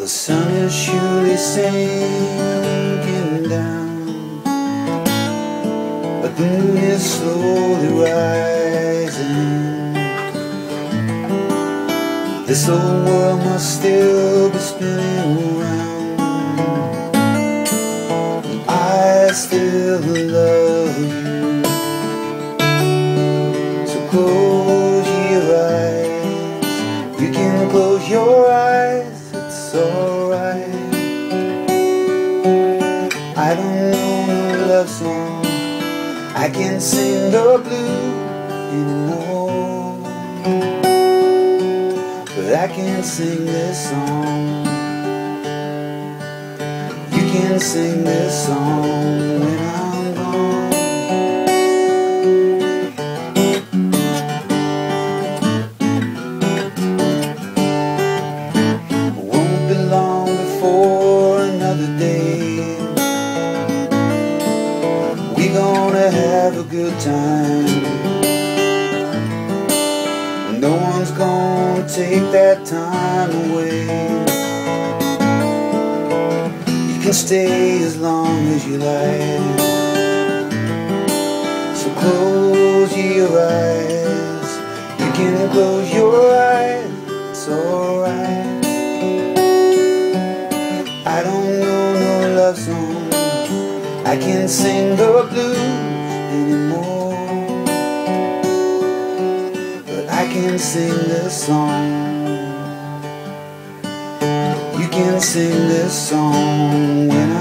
sun is surely sinking down, but the moon is slowly rising. This old world must still be spinning around. I still love you, so close your eyes. You can close your eyes, it's alright. I don't know no love song, I can't sing the blues anymore, but I can sing this song. You can sing this song when I'm gone. It won't be long before another day. We're gonna have a good time. No one's gonna take that time away. You can stay as long as you like, so close your eyes. You can close your eyes, it's alright. I don't know no love song, I can't sing the blues anymore, but I can sing this song. You can sing this song when